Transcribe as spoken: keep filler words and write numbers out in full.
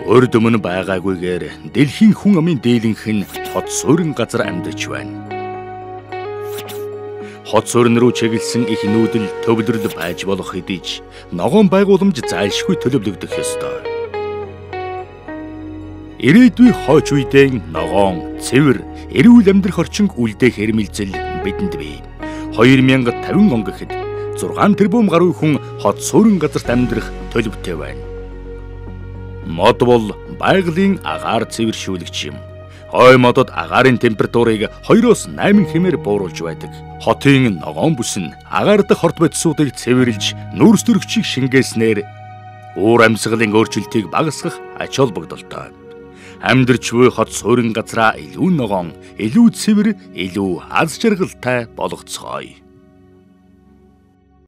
Урд өмнө байгаагүйгээр дэлхийн хүн амын дийлэнх нь хот суурин газар амьдарч байна. Хот суурин руу чиглэсэн их нүүдэл төвлөрөл байж болох хэдий ч ногоон байгууламж зайлшгүй төлөвлөгдөх ёстой. Ирээдүй хойч үедээ ногоон, цэвэр, эрүүл амьдрах орчинг үлдээх эрмэлзэл бидэнд бий. хоёр мянга тавин он гэхэд зургаан тэрбум гаруй хүн хот суурин газарт амьдрах төлөвтэй байна. Мод бол байгалийн агаар цэвэршүүлэгч юм. Хой модод агаарын температурыг хоёроос найман хэмээр бууруулж байдаг. Хотын ногоон бүс нь агаар дах хорт бодисуудыг цэвэрлж нүүрс төрөгчийг шингээснээр уур амьсгалын өөрчлөлтийг багасгах ач холбогдолтой. Амьдарч буй хот суурин газраа илүү ногоон, илүү цэвэр, илүү аз жаргалтай болгоцгоё.